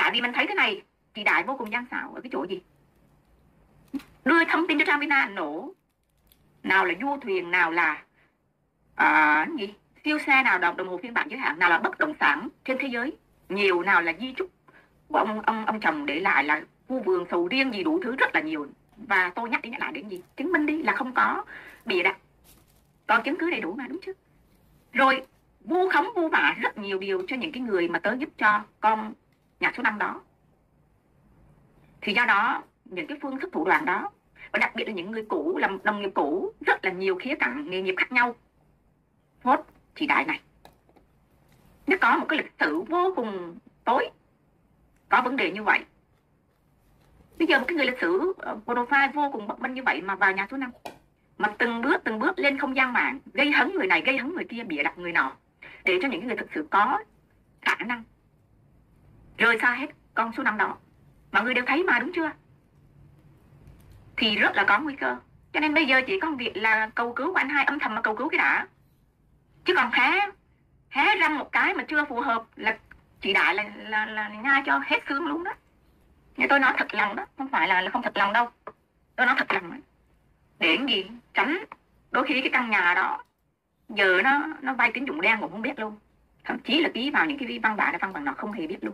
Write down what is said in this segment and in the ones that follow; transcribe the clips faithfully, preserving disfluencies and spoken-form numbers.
Tại vì mình thấy thế này, chị Đại vô cùng gian xảo ở cái chỗ gì? Đưa thông tin cho Trang Vina nổ, nào là du thuyền, nào là à, gì? Siêu xe, nào đồng đồng hồ phiên bản giới hạn, nào là bất động sản trên thế giới nhiều, nào là di chúc của ông ông ông chồng để lại, là khu vườn sầu riêng gì đủ thứ rất là nhiều. Và tôi nhắc đi nhắc lại đến gì? Chứng minh đi là không có bịa đặt, còn chứng cứ đầy đủ mà, đúng chứ? Rồi vu khống vu vạ rất nhiều điều cho những cái người mà tới giúp cho con nhà số năm đó. Thì do đó những cái phương thức thủ đoạn đó, và đặc biệt là những người cũ, làm đồng nghiệp cũ, rất là nhiều khía cạnh nghề nghiệp khác nhau, phốt chị Đại này nó có một cái lịch sử vô cùng tối, có vấn đề như vậy. Bây giờ một cái người lịch sử profile vô cùng bấp bênh như vậy mà vào nhà số năm, mà từng bước từng bước lên không gian mạng gây hấn người này, gây hấn người kia, bịa đặt người nọ, để cho những người thực sự có khả năng rời xa hết con số năm đó. Mọi người đều thấy mà, đúng chưa? Thì rất là có nguy cơ. Cho nên bây giờ chỉ có việc là cầu cứu của anh hai, âm thầm mà cầu cứu cái đã. Chứ còn hé hé răng một cái mà chưa phù hợp là chị Đại là là, là, là nhai cho hết xương luôn đó. Nhưng tôi nói thật lòng đó, không phải là, là không thật lòng đâu. Tôi nói thật lòng đó. Để cái gì? Tránh đôi khi cái căn nhà đó giờ nó nó vay tín dụng đen cũng không biết luôn. Thậm chí là ký vào những cái văn bản, văn bản nó không hề biết luôn.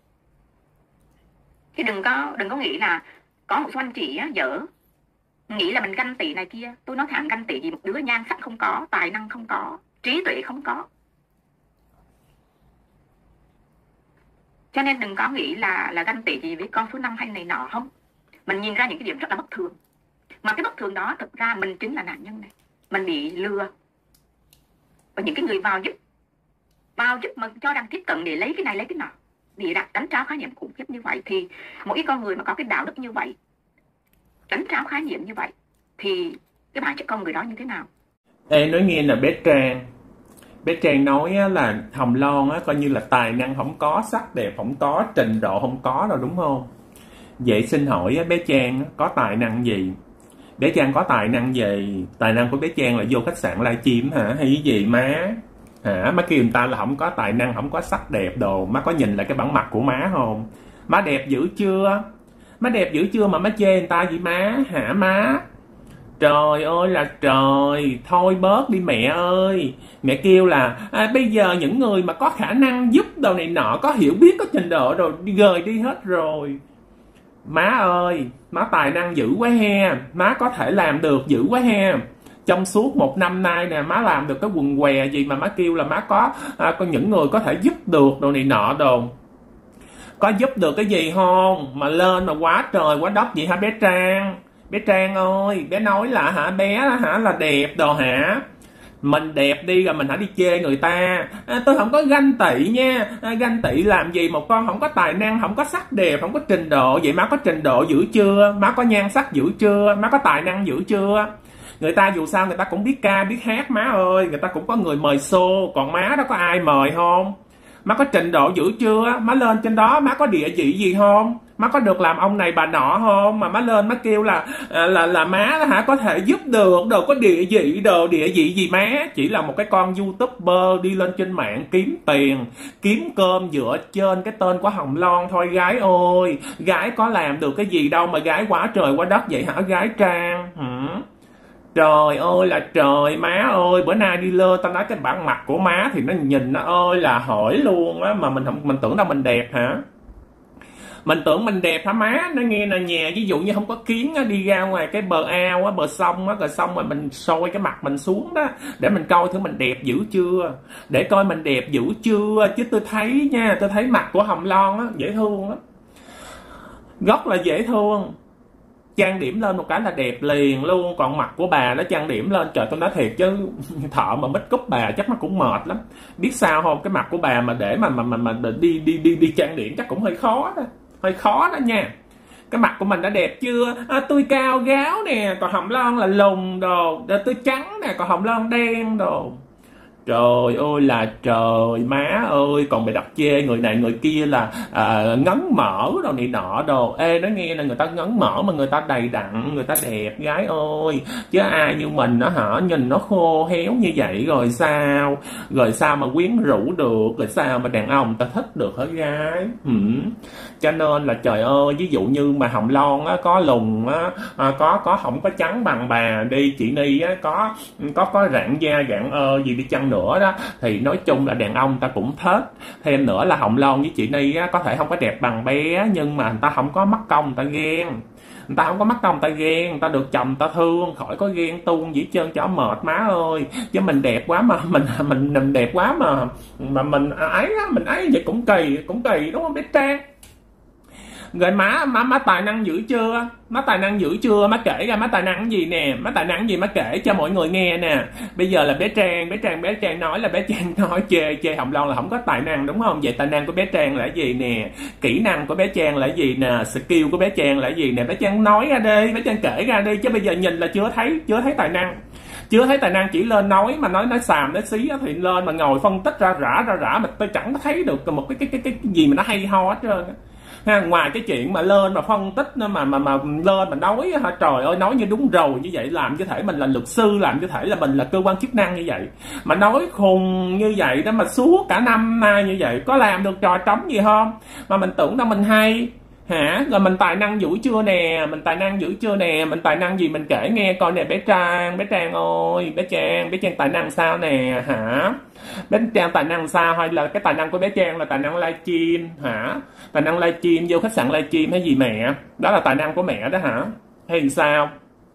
Chứ đừng có đừng có nghĩ là có một số anh chị á, dở nghĩ là mình ganh tị này kia. Tôi nói thẳng, ganh tị gì một đứa nhan sắc không có, tài năng không có, trí tuệ không có. Cho nên đừng có nghĩ là là ganh tị gì với con số năm hay này nọ không. Mình nhìn ra những cái điểm rất là bất thường. Mà cái bất thường đó thực ra mình chính là nạn nhân này. Mình bị lừa. Và những cái người vào giúp vào giúp mà cho đang tiếp cận để lấy cái này lấy cái nọ, bị đặt đánh tráo khái niệm khủng khiếp như vậy, thì mỗi con người mà có cái đạo đức như vậy, đánh tráo khái niệm như vậy, thì cái bản chất con người đó như thế nào? Ê, nói nghe là bé Trang bé Trang nói là Hồng Loan á, coi như là tài năng không có, sắc đẹp không có, trình độ không có đâu, đúng không? Vậy xin hỏi bé Trang có tài năng gì? Bé Trang có tài năng gì? Tài năng của bé Trang là vô khách sạn livestream hả? Hay cái gì má? Hả? Má kêu người ta là không có tài năng, không có sắc đẹp đồ. Má có nhìn lại cái bản mặt của má không? Má đẹp dữ chưa? Má đẹp dữ chưa mà má chê người ta vậy má? Hả má? Trời ơi là trời, thôi bớt đi mẹ ơi. Mẹ kêu là à, bây giờ những người mà có khả năng giúp đồ này nọ, có hiểu biết, có trình độ rồi, đi gời đi hết rồi. Má ơi, má tài năng dữ quá he, má có thể làm được dữ quá he. Trong suốt một năm nay nè, má làm được cái quần què gì mà má kêu là má có, à, có những người có thể giúp được đồ này nọ đồ. Có giúp được cái gì không mà lên mà quá trời quá đất vậy hả bé Trang? Bé Trang ơi, bé nói là hả bé hả là đẹp đồ hả? Mình đẹp đi rồi mình hãy đi chê người ta. À, tôi không có ganh tị nha. À, ganh tị làm gì một con không có tài năng, không có sắc đẹp, không có trình độ. Vậy má có trình độ dữ chưa? Má có nhan sắc dữ chưa? Má có tài năng dữ chưa? Người ta dù sao người ta cũng biết ca biết hát má ơi. Người ta cũng có người mời show. Còn má đó có ai mời không? Má có trình độ dữ chưa? Má lên trên đó má có địa vị gì không? Má có được làm ông này bà nọ không? Mà má lên má kêu là là là, là má đó hả có thể giúp được, đồ có địa vị, đồ địa vị gì má? Chỉ là một cái con YouTuber đi lên trên mạng kiếm tiền, kiếm cơm dựa trên cái tên của Hồng Loan thôi gái ơi. Gái có làm được cái gì đâu mà gái quá trời quá đất vậy hả gái Trang? Hả? Trời ơi là trời má ơi, bữa nay đi lơ tao nói cái bản mặt của má thì nó nhìn nó ơi là hỏi luôn á, mà mình không mình tưởng đâu mình đẹp hả? Mình tưởng mình đẹp hả má? Nó nghe là nhà ví dụ như không có kiến á, đi ra ngoài cái bờ ao á, bờ sông á, rồi xong rồi mình soi cái mặt mình xuống đó để mình coi thử mình đẹp dữ chưa, để coi mình đẹp dữ chưa. Chứ tôi thấy nha, tôi thấy mặt của Hồng Loan á dễ thương lắm, rất là dễ thương. Trang điểm lên một cái là đẹp liền luôn. Còn mặt của bà nó trang điểm lên, trời tôi nói thiệt chứ thợ mà make up bà chắc nó cũng mệt lắm. Biết sao không, cái mặt của bà mà để mà mà mà, mà đi đi đi đi trang điểm chắc cũng hơi khó đó, hơi khó đó nha. Cái mặt của mình đã đẹp chưa? À, tôi cao gáo nè, còn Hồng Loan là lùn đồ. Tôi trắng nè, còn Hồng Loan đen đồ. Trời ơi là trời, má ơi, còn bị đặt chê người này người kia là à, ngấn mỡ đồ này nọ đồ. Ê, nói nghe là người ta ngấn mỡ mà người ta đầy đặn, người ta đẹp gái ơi. Chứ ai như mình nó hả, nhìn nó khô héo như vậy rồi sao? Rồi sao mà quyến rũ được, rồi sao mà đàn ông ta thích được hả gái? Ừ. Cho nên là trời ơi, ví dụ như mà Hồng Loan á, có lùn á, à, có có không có trắng bằng bà đi, chị Ni á, có có có rạn da rạn ơ gì đi chăng nữa đó, thì nói chung là đàn ông ta cũng thích. Thêm nữa là Hồng Loan với chị Ni á, có thể không có đẹp bằng bé, nhưng mà người ta không có mắc công người ta ghen, người ta không có mắc công người ta ghen, người ta được chồng người ta thương, khỏi có ghen tuông gì trơn cho mệt má ơi. Chứ mình đẹp quá mà mình mình mình đẹp quá mà mà mình ấy á, mình ấy vậy cũng kỳ, cũng kỳ đúng không bé Trang? Rồi má má má tài năng dữ chưa? Má tài năng dữ chưa? Má kể ra má tài năng gì nè, má tài năng gì má kể cho mọi người nghe nè. Bây giờ là bé Trang, bé Trang bé Trang nói là bé Trang nói chê chê Hồng Loan là không có tài năng đúng không? Vậy tài năng của bé Trang là gì nè? Kỹ năng của bé Trang là gì nè? Skill của bé Trang là gì nè? Bé Trang nói ra đi, bé Trang kể ra đi, chứ bây giờ nhìn là chưa thấy, chưa thấy tài năng. Chưa thấy tài năng, chỉ lên nói mà nói nói xàm nói xí thì lên mà ngồi phân tích ra rã ra rã mà tôi chẳng thấy được một cái cái cái cái gì mà nó hay ho hết trơn. Ha, ngoài cái chuyện mà lên mà phân tích mà mà mà lên mà nói hả, trời ơi nói như đúng rồi như vậy, làm cho thể mình là luật sư, làm cho thể là mình là cơ quan chức năng như vậy, mà nói khùng như vậy đó mà suốt cả năm nay như vậy, có làm được trò trống gì không? Mà mình tưởng đâu mình hay hả? Rồi mình tài năng dữ chưa nè, mình tài năng dữ chưa nè, mình tài năng gì mình kể nghe coi nè bé Trang, bé Trang ơi, bé Trang, bé Trang tài năng sao nè hả? Bé Trang tài năng sao, hay là cái tài năng của bé Trang là tài năng livestream hả? Tài năng livestream, vô khách sạn livestream hay gì mẹ? Đó là tài năng của mẹ đó hả? Hay sao?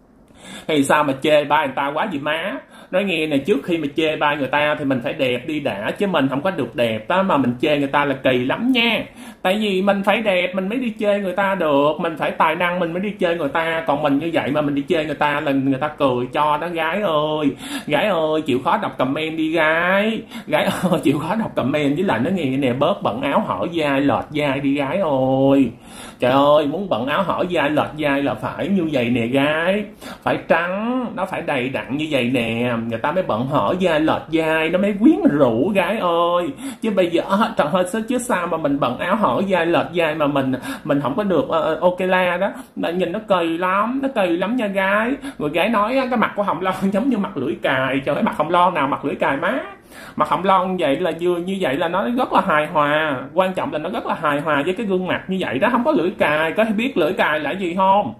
Hay sao mà chê bai người ta quá gì má? Nói nghe này, trước khi mà chê bai người ta thì mình phải đẹp đi đã, chứ mình không có được đẹp đó mà mình chê người ta là kỳ lắm nha. Tại vì mình phải đẹp mình mới đi chê người ta được, mình phải tài năng mình mới đi chê người ta, còn mình như vậy mà mình đi chê người ta là người ta cười cho đó gái ơi. Gái ơi chịu khó đọc comment đi gái, gái ơi chịu khó đọc comment, với lại nó nghe nè, bớt bận áo hở vai lọt vai đi gái ơi. Trời ơi, muốn bận áo hở vai lọt vai là phải như vậy nè gái, phải trắng, nó phải đầy đặn như vậy nè, người ta mới bận hở vai lọt vai, nó mới quyến rũ gái ơi. Chứ bây giờ trời ơi, chứ sao mà mình bận áo hở vai lọt vai mà mình mình không có được uh, ok la đó, mà nhìn nó kỳ lắm, nó kỳ lắm nha gái. Người gái nói cái mặt của Hồng Loan giống như mặt lưỡi cài, trời ơi, mặt Hồng Loan nào mặt lưỡi cài má. Mặt Hồng Loan vậy là vừa như vậy là nó rất là hài hòa, quan trọng là nó rất là hài hòa với cái gương mặt như vậy đó, không có lưỡi cài. Có biết lưỡi cài là gì không?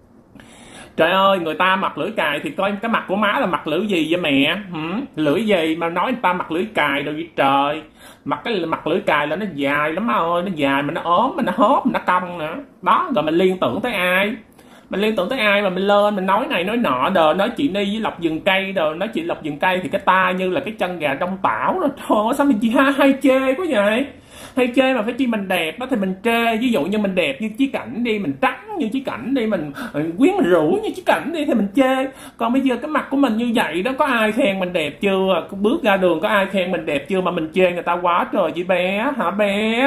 Trời ơi, người ta mặt lưỡi cài thì coi cái mặt của má là mặt lưỡi gì vậy mẹ? Hử? Lưỡi gì mà nói người ta mặt lưỡi cài đâu vậy trời? Mặt cái mặt lưỡi cài là nó dài lắm má ơi, nó dài mà nó ốm mà nó hốp mà nó cong nữa. Đó, rồi mình liên tưởng tới ai? Mình liên tưởng tới ai mà mình lên mình nói này nói nọ đồ, nói chị Ni với Lộc Vườn Cây đồ, nói chị Lộc Vườn Cây thì cái tai như là cái chân gà đông tảo rồi. Thôi sao mình chị hay, hay chê quá vậy? Hay chê mà phải chi mình đẹp đó thì mình chê. Ví dụ như mình đẹp như Chí Cảnh đi, mình trắng như Chí Cảnh đi, mình quyến rũ như Chí Cảnh đi thì mình chê. Còn bây giờ cái mặt của mình như vậy đó, có ai khen mình đẹp chưa? Bước ra đường có ai khen mình đẹp chưa mà mình chê người ta quá trời chị bé hả bé?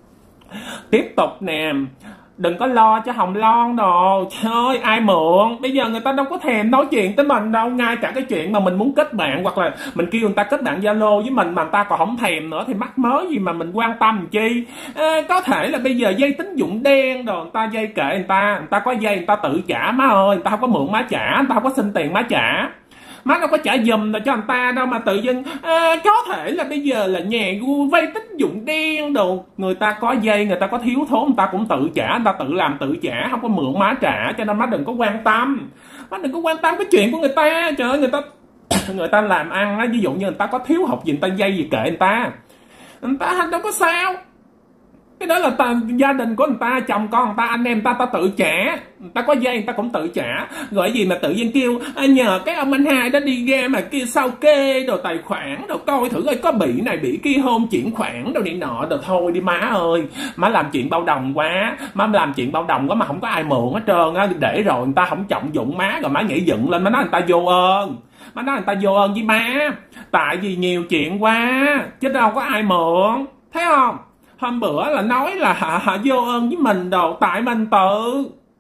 Tiếp tục nè, đừng có lo cho Hồng Loan đồ. Trời ơi, ai mượn? Bây giờ người ta đâu có thèm nói chuyện tới mình đâu. Ngay cả cái chuyện mà mình muốn kết bạn hoặc là mình kêu người ta kết bạn Zalo với mình mà người ta còn không thèm nữa thì mắc mớ gì mà mình quan tâm chi? À, có thể là bây giờ dây tín dụng đen đồ, người ta dây kệ người ta, người ta có dây người ta tự trả má ơi, người ta không có mượn má trả, người ta không có xin tiền má trả. Má đâu có trả giùm cho người ta đâu mà tự dưng à, có thể là bây giờ là nhà vay tín dụng đen đồ, người ta có dây, người ta có thiếu thốn, người ta cũng tự trả, người ta tự làm tự trả, không có mượn má trả. Cho nên má đừng có quan tâm, má đừng có quan tâm cái chuyện của người ta. Trời ơi, người ta người ta làm ăn á, ví dụ như người ta có thiếu học gì, người ta dây gì kệ người ta, người ta đâu có sao. Cái đó là ta, gia đình của người ta, chồng con người ta, anh em ta, ta tự trả. Người ta có dây người ta cũng tự trả. Gọi gì mà tự nhiên kêu à, nhờ cái ông anh hai đó đi ra mà kia sao kê đồ tài khoản đồ, coi thử ơi có bị này bị kia hôn chuyển khoản đồ này nọ đồ. Thôi đi má ơi, má làm chuyện bao đồng quá, má làm chuyện bao đồng quá mà không có ai mượn hết trơn á. Để rồi người ta không trọng dụng má, rồi má nhảy dựng lên má nói người ta vô ơn, má nói người ta vô ơn với má. Tại vì nhiều chuyện quá chứ đâu có ai mượn, thấy không? Hôm bữa là nói là hạ, hạ vô ơn với mình đồ, tại mình tự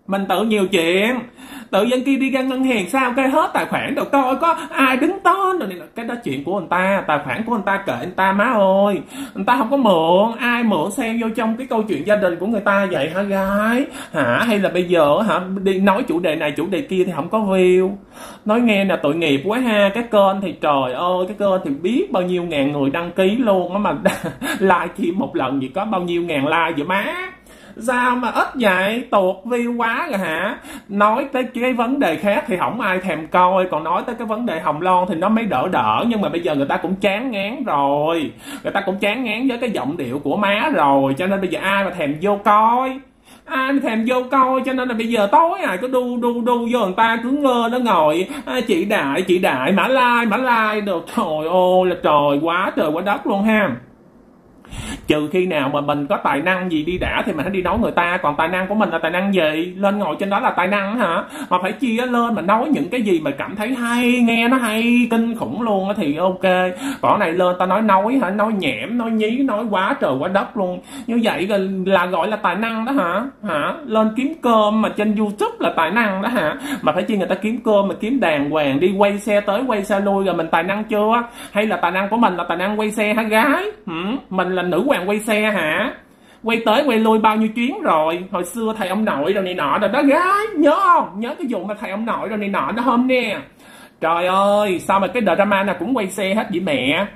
Mình tự nhiều chuyện. Tự dân kia đi ra ngân hàng sao cái hết tài khoản rồi coi có ai đứng tên rồi. Cái đó chuyện của người ta, tài khoản của người ta kệ người ta má ơi. Người ta không có mượn, ai mượn xen vô trong cái câu chuyện gia đình của người ta vậy hả gái? Hả? Hay là bây giờ hả đi nói chủ đề này chủ đề kia thì không có view. Nói nghe là tội nghiệp quá ha. Cái kênh thì trời ơi, cái kênh thì biết bao nhiêu ngàn người đăng ký luôn á, mà like chim một lần gì có bao nhiêu ngàn like vậy má. Sao mà ít vậy? Tuột view quá rồi hả? Nói tới cái vấn đề khác thì không ai thèm coi. Còn nói tới cái vấn đề Hồng Loan thì nó mới đỡ đỡ. Nhưng mà bây giờ người ta cũng chán ngán rồi. Người ta cũng chán ngán với cái giọng điệu của má rồi. Cho nên bây giờ ai mà thèm vô coi, ai mà thèm vô coi. Cho nên là bây giờ tối ai cứ đu đu đu vô người ta cứ ngơ nó ngồi à, chị Đại, chị Đại, Mã Lai, Mã Lai được. Trời ơi là trời quá trời quá đất luôn ha. Trừ khi nào mà mình có tài năng gì đi đã thì mình hãy đi nói người ta. Còn tài năng của mình là tài năng gì? Lên ngồi trên đó là tài năng hả? Mà phải chia lên mà nói những cái gì mà cảm thấy hay, nghe nó hay kinh khủng luôn thì ok. Còn này lên ta nói nói hả? Nói nhẽm, nói nhí, nói quá trời quá đất luôn. Như vậy là gọi là tài năng đó hả? Hả? Lên kiếm cơm mà trên YouTube là tài năng đó hả? Mà phải chi người ta kiếm cơm mà kiếm đàng hoàng, đi quay xe tới quay xe lui rồi mình tài năng chưa? Hay là tài năng của mình là tài năng quay xe hả gái? Ừ? Mình là nữ hoàng quay xe hả? Quay tới quay lui bao nhiêu chuyến rồi. Hồi xưa thầy ông nội rồi này nọ rồi đó gái. Nhớ không? Nhớ cái vụ mà thầy ông nội rồi này nọ đó hôm nè. Trời ơi, sao mà cái drama nào cũng quay xe hết vậy mẹ?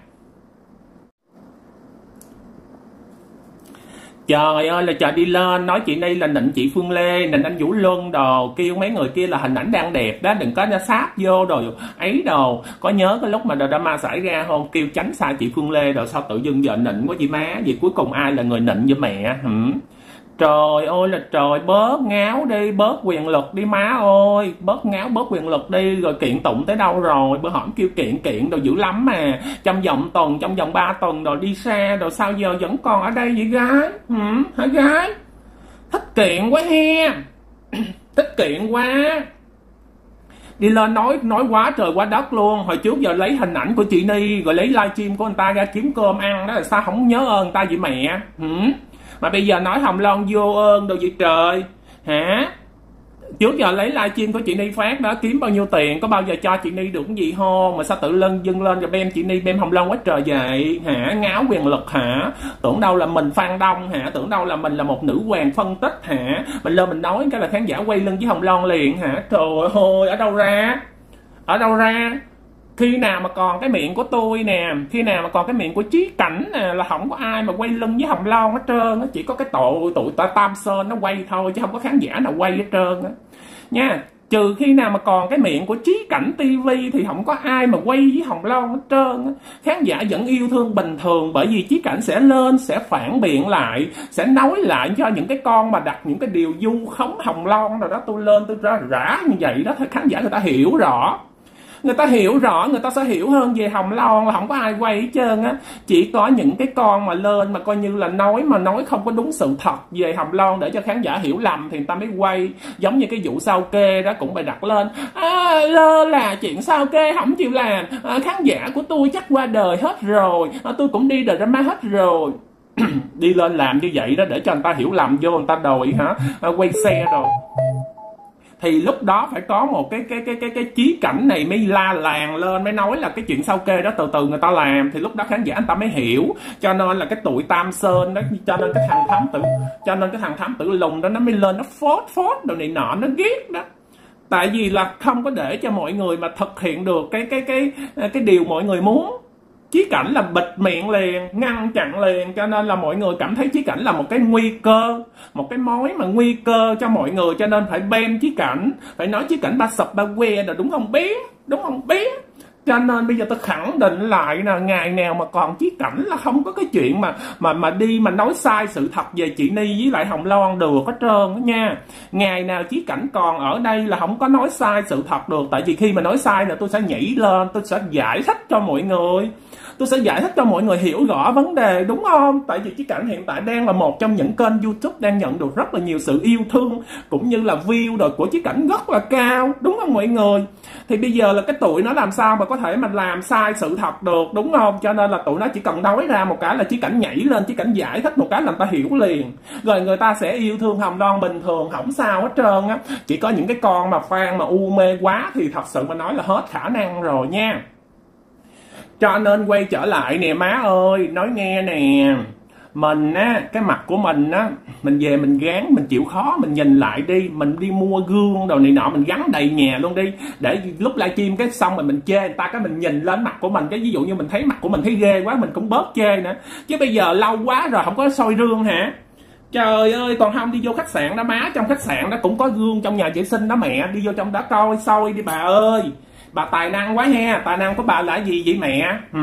Trời ơi là trời đi lên nói chuyện đây là nịnh chị Phương Lê, nịnh anh Vũ Luân đồ, kêu mấy người kia là hình ảnh đang đẹp đó, đừng có ra sáp vô đồ ấy đồ. Có nhớ cái lúc mà drama xảy ra không? Kêu tránh xa chị Phương Lê rồi sao tự dưng giờ nịnh quá chị má? Vậy cuối cùng ai là người nịnh với mẹ? Hử? Trời ơi là trời, bớt ngáo đi, bớt quyền lực đi má ơi, bớt ngáo bớt quyền lực đi. Rồi kiện tụng tới đâu rồi? Bữa hổm kêu kiện kiện đồ dữ lắm mà, trong vòng tuần, trong vòng ba tuần rồi đi xa rồi sao giờ vẫn còn ở đây vậy gái? Ừ, hả gái? Thích kiện quá he. Thích kiện quá. Đi lên nói nói quá trời quá đất luôn. Hồi trước giờ lấy hình ảnh của chị Ni rồi lấy livestream của người ta ra kiếm cơm ăn đó, là sao không nhớ ơn người ta vậy mẹ? Ừ. Mà bây giờ nói Hồng Loan vô ơn đâu vậy trời hả? Trước giờ lấy livestream của chị Ni phát đó kiếm bao nhiêu tiền, có bao giờ cho chị Ni được cái gì không? Mà sao tự lân dưng lên rồi bem chị Ni bem Hồng Loan quá trời vậy hả? Ngáo quyền lực hả? Tưởng đâu là mình Phan Đông hả? Tưởng đâu là mình là một nữ hoàng phân tích hả? Mình lên mình nói cái là khán giả quay lưng với Hồng Loan liền hả? Trời ơi, ở đâu ra? Ở đâu ra? Khi nào mà còn cái miệng của tôi nè, khi nào mà còn cái miệng của Chí Cảnh nè, là không có ai mà quay lưng với Hồng Loan hết trơn á. Chỉ có cái tội tụi ta Tam Sơn nó quay thôi, chứ không có khán giả nào quay hết trơn á nha. Trừ khi nào mà còn cái miệng của Chí Cảnh ti vi thì không có ai mà quay với Hồng Loan hết trơn á. Khán giả vẫn yêu thương bình thường, bởi vì Chí Cảnh sẽ lên, sẽ phản biện lại, sẽ nói lại cho những cái con mà đặt những cái điều vu khống Hồng Loan rồi đó. Tôi lên tôi ra rã như vậy đó, thì khán giả người ta hiểu rõ. Người ta hiểu rõ, người ta sẽ hiểu hơn về Hồng Loan là không có ai quay hết trơn á. Chỉ có những cái con mà lên mà coi như là nói mà nói không có đúng sự thật về Hồng Loan để cho khán giả hiểu lầm thì người ta mới quay. Giống như cái vụ sao kê đó cũng phải đặt lên à, lơ là chuyện sao kê không chịu làm à, khán giả của tôi chắc qua đời hết rồi à, tôi cũng đi drama hết rồi. Đi lên làm như vậy đó để cho người ta hiểu lầm vô người ta đòi hả à, quay xe rồi. Thì lúc đó phải có một cái cái cái cái cái Chí Cảnh này mới la làng lên, mới nói là cái chuyện sao kê đó từ từ người ta làm, thì lúc đó khán giả anh ta mới hiểu. Cho nên là cái tụi Tam Sơn đó, cho nên cái thằng thám tử, cho nên cái thằng thám tử lùng đó nó mới lên nó phốt phốt đồ này nọ, nó ghét đó. Tại vì là không có để cho mọi người mà thực hiện được cái cái cái cái điều mọi người muốn. Chí Cảnh là bịt miệng liền, ngăn chặn liền, cho nên là mọi người cảm thấy Chí Cảnh là một cái nguy cơ, một cái mối mà nguy cơ cho mọi người, cho nên phải bem Chí Cảnh, phải nói Chí Cảnh ba sập ba que rồi, đúng không biết, đúng không biết. Cho nên bây giờ tôi khẳng định lại là ngày nào mà còn Chí Cảnh là không có cái chuyện mà mà mà đi mà nói sai sự thật về chị Ni với lại Hồng Loan được hết trơn đó nha. Ngày nào Chí Cảnh còn ở đây là không có nói sai sự thật được, tại vì khi mà nói sai là tôi sẽ nhảy lên, tôi sẽ giải thích cho mọi người. tôi sẽ giải thích cho mọi người hiểu rõ vấn đề, đúng không? Tại vì Chí Cảnh hiện tại đang là một trong những kênh YouTube đang nhận được rất là nhiều sự yêu thương cũng như là view rồi của Chí Cảnh rất là cao, đúng không mọi người? Thì bây giờ là cái tụi nó làm sao mà có thể mình làm sai sự thật được, đúng không? Cho nên là tụi nó chỉ cần nói ra một cái là Chí Cảnh nhảy lên, Chí Cảnh giải thích một cái là người ta hiểu liền, rồi người ta sẽ yêu thương Hồng Loan bình thường, không sao hết trơn á. Chỉ có những cái con mà fan mà u mê quá thì thật sự mà nói là hết khả năng rồi nha. Cho nên quay trở lại nè má ơi, nói nghe nè, mình á, cái mặt của mình á, mình về mình gán, mình chịu khó, mình nhìn lại đi, mình đi mua gương đồ này nọ, mình gắn đầy nhà luôn đi, để lúc livestream cái xong rồi mình chê người ta, cái mình nhìn lên mặt của mình, cái ví dụ như mình thấy mặt của mình thấy ghê quá, mình cũng bớt chê nữa. Chứ bây giờ lâu quá rồi không có soi gương hả? Trời ơi, còn không đi vô khách sạn đó má, trong khách sạn đó cũng có gương trong nhà vệ sinh đó mẹ, đi vô trong đó coi soi đi bà ơi. Bà tài năng quá ha, tài năng của bà là gì vậy mẹ? Hử?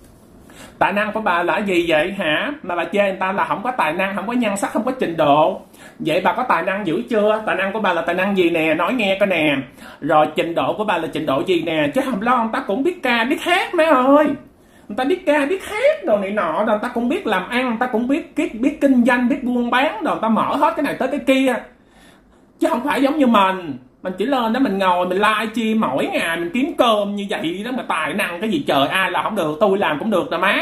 Tài năng của bà là gì vậy hả? Mà bà chê người ta là không có tài năng, không có nhan sắc, không có trình độ. Vậy bà có tài năng dữ chưa? Tài năng của bà là tài năng gì nè? Nói nghe coi nè. Rồi trình độ của bà là trình độ gì nè? Chứ Hồng Loan người ta cũng biết ca, biết hát mấy ơi. Người ta biết ca, biết hát đồ này nọ, rồi người ta cũng biết làm ăn, người ta cũng biết, biết, biết kinh doanh, biết buôn bán, rồi người ta mở hết cái này tới cái kia. Chứ không phải giống như mình. Mình chỉ lên đó mình ngồi mình livestream mỗi ngày mình kiếm cơm như vậy đó, mà tài năng cái gì trời, ai là không được, tôi làm cũng được nè má.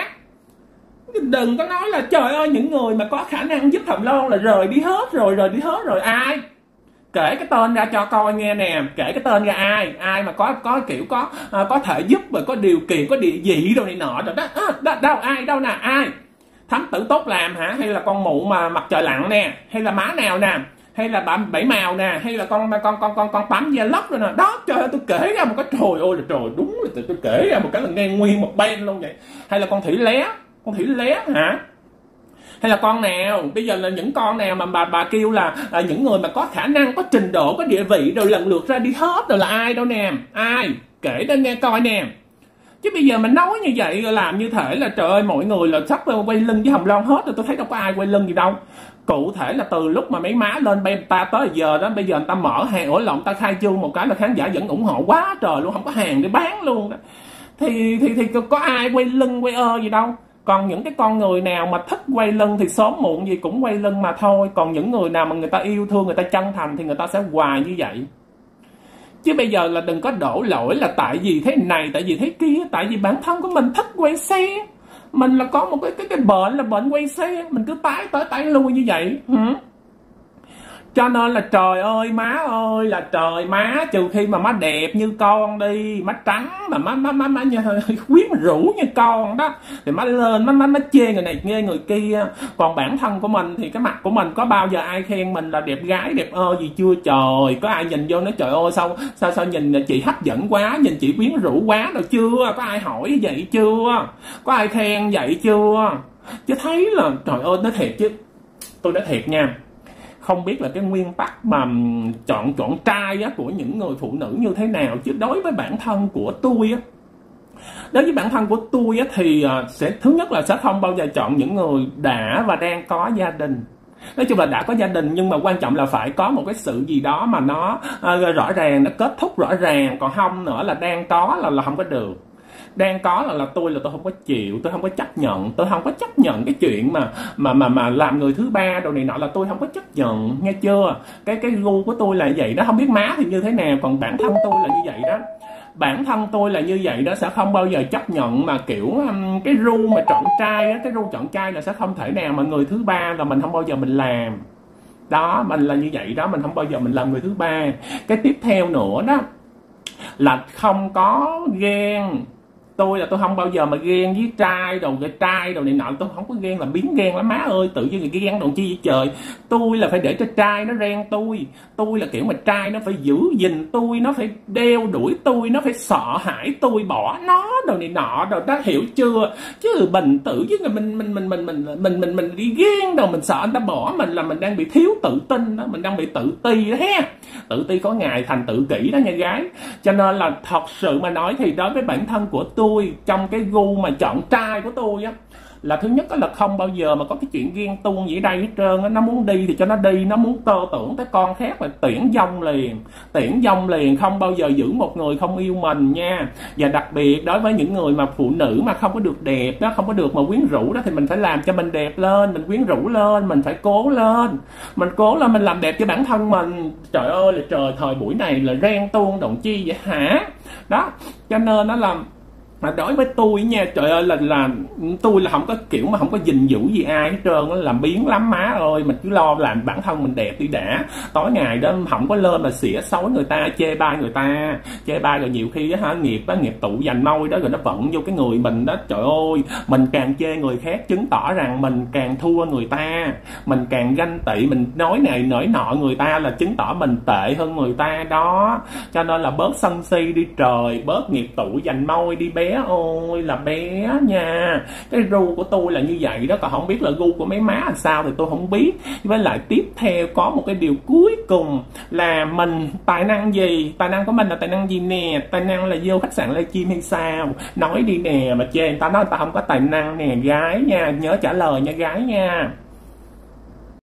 Đừng có nói là trời ơi những người mà có khả năng giúp Hồng Loan là rời đi hết rồi, rời đi hết rồi. Ai? Kể cái tên ra cho coi nghe nè, kể cái tên ra ai, ai mà có có kiểu có à, có thể giúp và có điều kiện, có địa vị đồ này nọ rồi đó, à, đó đâu ai đâu nè, ai? Thám tử tốt làm hả? Hay là con mụ mà mặt trời lặn nè, hay là má nào nè, hay là bà bảy màu nè, hay là con con con con con tắm da lóc rồi nè. Đó, trời ơi tôi kể ra một cái, trời ơi là trời, đúng là tôi, tôi kể ra một cái là nghe nguyên một band luôn vậy. Hay là con thủy lé, con thủy lé hả? Hay là con nào, bây giờ là những con nào mà bà bà kêu là à, những người mà có khả năng, có trình độ, có địa vị rồi lần lượt ra đi hết rồi là ai đâu nè, ai? Kể ra nghe coi nè. Chứ bây giờ mình nói như vậy làm như thể là trời ơi mọi người là sắp quay lưng với Hồng Loan hết rồi, tôi thấy đâu có ai quay lưng gì đâu. Cụ thể là từ lúc mà mấy má lên bên ta tới giờ đó, bây giờ người ta mở hàng ổ lộn, ta khai trương một cái là khán giả vẫn ủng hộ quá trời luôn, không có hàng để bán luôn đó. Thì thì thì có ai quay lưng quay ơ gì đâu. Còn những cái con người nào mà thích quay lưng thì sớm muộn gì cũng quay lưng mà thôi. Còn những người nào mà người ta yêu thương, người ta chân thành thì người ta sẽ hoài như vậy. Chứ bây giờ là đừng có đổ lỗi là tại vì thế này, tại vì thế kia. Tại vì bản thân của mình thích quay xe. Mình là có một cái cái, cái bệnh là bệnh quay xe. Mình cứ tái tới tái lui như vậy. Ừ. Cho nên là trời ơi má ơi là trời má, trừ khi mà má đẹp như con đi, má trắng mà má má má, má như quyến rũ như con đó thì má lên má má má chê người này nghe người kia. Còn bản thân của mình thì cái mặt của mình có bao giờ ai khen mình là đẹp gái đẹp ơ gì chưa trời? Có ai nhìn vô nói trời ơi sao sao sao nhìn chị hấp dẫn quá, nhìn chị quyến rũ quá đâu chưa? Có ai hỏi vậy chưa? Có ai khen vậy chưa? Chứ thấy là trời ơi nói thiệt chứ, tôi nói thiệt nha, không biết là cái nguyên tắc mà chọn chọn trai á, của những người phụ nữ như thế nào, chứ đối với bản thân của tôi á, đối với bản thân của tôi á, thì sẽ thứ nhất là sẽ không bao giờ chọn những người đã và đang có gia đình. Nói chung là đã có gia đình nhưng mà quan trọng là phải có một cái sự gì đó mà nó uh, rõ ràng, nó kết thúc rõ ràng. Còn không nữa là đang có là là không có được. Đang có là là tôi là tôi không có chịu, tôi không có chấp nhận, tôi không có chấp nhận cái chuyện mà mà mà mà làm người thứ ba đồ này nọ, là tôi không có chấp nhận, nghe chưa? Cái cái gu của tôi là vậy đó, không biết má thì như thế nào, còn bản thân tôi là như vậy đó. Bản thân tôi là như vậy đó, sẽ không bao giờ chấp nhận mà kiểu um, cái ru mà chọn trai á, cái ru chọn trai là sẽ không thể nào mà người thứ ba là mình không bao giờ mình làm. Đó, mình là như vậy đó, mình không bao giờ mình làm người thứ ba. Cái tiếp theo nữa đó là không có ghen. Tôi là tôi không bao giờ mà ghen với trai đồ, cái trai đồ này nọ, tôi không có ghen, là biến ghen lắm má ơi, tự nhiên người ghen đồ chi vậy trời. Tôi là phải để cho trai nó ghen tôi. Tôi là kiểu mà trai nó phải giữ gìn tôi, nó phải đeo đuổi tôi, nó phải sợ hãi tôi, bỏ nó đồ này nọ đồ đó, hiểu chưa? Chứ bình tử chứ mình mình mình mình mình mình mình mình đi ghen đồ, mình sợ anh ta bỏ mình là mình đang bị thiếu tự tin đó, mình đang bị tự ti đó ha. Tự ti có ngày thành tự kỷ đó nha gái. Cho nên là thật sự mà nói thì đối với bản thân của tôi, trong cái gu mà chọn trai của tôi á, là thứ nhất là không bao giờ mà có cái chuyện ghen tuông gì ở đây hết trơn á. Nó muốn đi thì cho nó đi, nó muốn tơ tưởng tới con khác là tuyển dông liền, tuyển dông liền, không bao giờ giữ một người không yêu mình nha. Và đặc biệt đối với những người mà phụ nữ mà không có được đẹp đó, không có được mà quyến rũ đó, thì mình phải làm cho mình đẹp lên, mình quyến rũ lên, mình phải cố lên, mình cố lên, mình làm đẹp cho bản thân mình. Trời ơi là trời, thời buổi này là ghen tuông đồng chi vậy hả? Đó, cho nên nó làm mà đối với tôi nha, trời ơi là là tôi là không có kiểu mà không có gìn giữ gì ai hết trơn, nó làm biếng lắm má ơi. Mình cứ lo làm bản thân mình đẹp đi đã, tối ngày đó không có lên mà xỉa xối người ta, chê bai người ta, chê bai rồi nhiều khi á hả, nghiệp á, nghiệp tụ dành môi đó rồi nó vận vô cái người mình đó. Trời ơi, mình càng chê người khác chứng tỏ rằng mình càng thua người ta, mình càng ganh tị, mình nói này nói nọ người ta là chứng tỏ mình tệ hơn người ta đó. Cho nên là bớt sân si đi trời, bớt nghiệp tụ dành môi đi bé ơi là bé nha. Cái gu của tôi là như vậy đó, còn không biết là gu của mấy má làm sao thì tôi không biết. Với lại tiếp theo có một cái điều cuối cùng là mình tài năng gì, tài năng của mình là tài năng gì nè? Tài năng là vô khách sạn livestream hay sao? Nói đi nè, mà chê người ta nói người ta không có tài năng nè gái nha, nhớ trả lời nha gái nha.